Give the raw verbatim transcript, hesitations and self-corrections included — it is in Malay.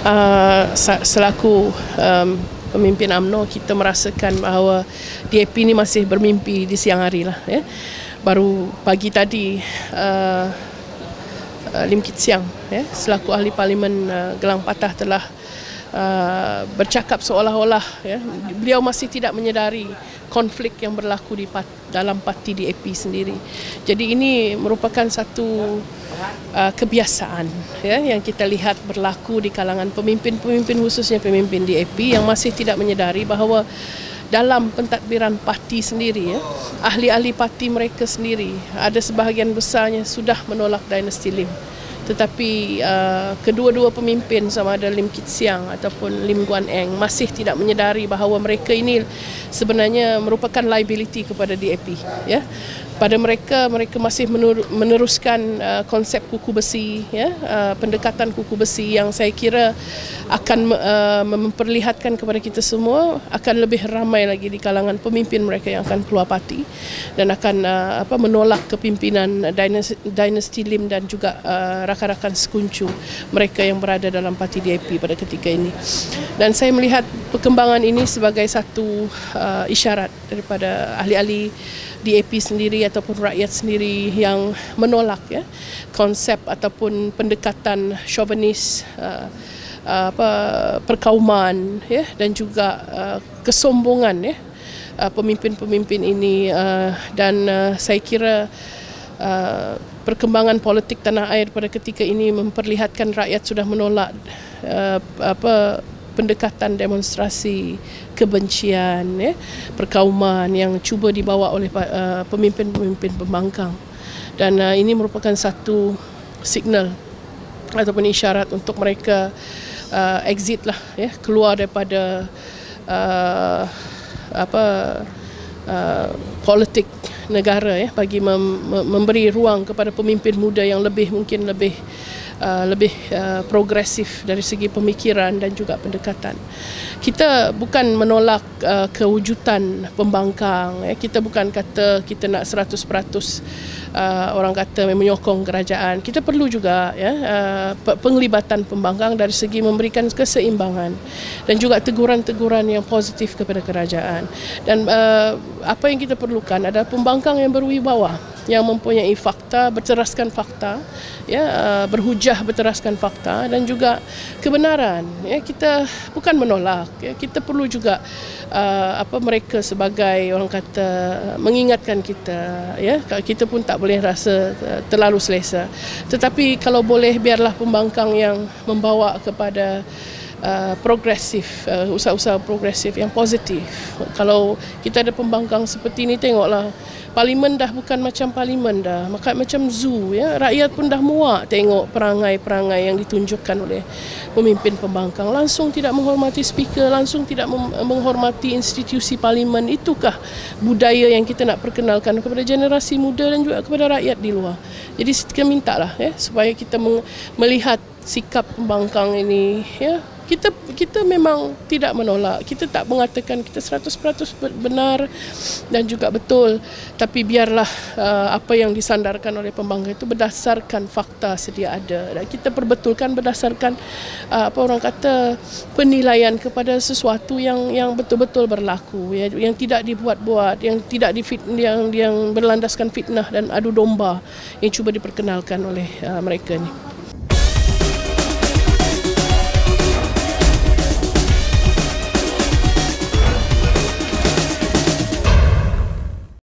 uh, selaku um, pemimpin U M N O, kita merasakan bahawa D A P ini masih bermimpi di siang hari lah. Ya. Baru pagi tadi uh, uh, Lim Kit Siang, ya, selaku ahli Parlimen uh, Gelang Patah telah uh, bercakap seolah-olah ya, beliau masih tidak menyedari konflik yang berlaku di dalam parti D A P sendiri. Jadi ini merupakan satu uh, kebiasaan ya, yang kita lihat berlaku di kalangan pemimpin-pemimpin, khususnya pemimpin D A P yang masih tidak menyedari bahawa dalam pentadbiran parti sendiri, ya, ahli-ahli parti mereka sendiri ada sebahagian besarnya sudah menolak dinasti Lim. Tetapi uh, kedua-dua pemimpin, sama ada Lim Kit Siang ataupun Lim Guan Eng, masih tidak menyedari bahawa mereka ini sebenarnya merupakan liability kepada D A P. Ya. Pada mereka, mereka masih meneruskan uh, konsep kuku besi, ya, uh, pendekatan kuku besi yang saya kira akan uh, memperlihatkan kepada kita semua akan lebih ramai lagi di kalangan pemimpin mereka yang akan keluar parti dan akan uh, apa, menolak kepimpinan dinasti, dinasti Lim dan juga uh, rakan-rakan sekuncu mereka yang berada dalam parti D A P pada ketika ini. Dan saya melihat perkembangan ini sebagai satu uh, isyarat daripada ahli-ahli D A P sendiri ataupun rakyat sendiri yang menolak ya, konsep ataupun pendekatan chauvinis, uh, uh, apa, perkauman ya, dan juga uh, kesombongan ya, uh, pemimpin-pemimpin ini, uh, dan uh, saya kira uh, perkembangan politik tanah air pada ketika ini memperlihatkan rakyat sudah menolak uh, apa pendekatan demonstrasi kebencian, ya, perkauman yang cuba dibawa oleh uh, pemimpin-pemimpin pembangkang. Dan uh, ini merupakan satu signal ataupun isyarat untuk mereka uh, exit lah, ya, keluar daripada uh, apa uh, politik negara, ya, bagi mem memberi ruang kepada pemimpin muda yang lebih mungkin lebih Uh, lebih uh, progresif dari segi pemikiran dan juga pendekatan. Kita bukan menolak uh, kewujudan pembangkang, ya. Kita bukan kata kita nak seratus peratus uh, orang kata menyokong kerajaan. Kita perlu juga ya, uh, penglibatan pembangkang dari segi memberikan keseimbangan dan juga teguran-teguran yang positif kepada kerajaan. Dan uh, apa yang kita perlukan adalah pembangkang yang berwibawa, yang mempunyai fakta, berteraskan fakta, ya, uh, berhujah berteraskan fakta dan juga kebenaran. Ya, kita bukan menolak, ya, kita perlu juga uh, apa mereka sebagai orang kata mengingatkan kita, ya, kita pun tak boleh rasa uh, terlalu selesa. Tetapi kalau boleh biarlah pembangkang yang membawa kepada Uh, progresif, uh, usaha-usaha progresif yang positif. Kalau kita ada pembangkang seperti ini, tengoklah, parlimen dah bukan macam parlimen dah, maka macam zoo, ya. Rakyat pun dah muak tengok perangai-perangai yang ditunjukkan oleh pemimpin pembangkang. Langsung tidak menghormati speaker, langsung tidak menghormati institusi parlimen. Itukah budaya yang kita nak perkenalkan kepada generasi muda dan juga kepada rakyat di luar? Jadi kita mintalah, ya, supaya kita melihat sikap pembangkang ini, ya. Kita kita memang tidak menolak, kita tak mengatakan kita seratus peratus benar dan juga betul, tapi biarlah uh, apa yang disandarkan oleh pembangkang itu berdasarkan fakta sedia ada, dan kita perbetulkan berdasarkan uh, apa orang kata penilaian kepada sesuatu yang yang betul-betul berlaku, ya, yang tidak dibuat-buat, yang tidak difit, yang yang berlandaskan fitnah dan adu domba yang cuba diperkenalkan oleh uh, mereka ni.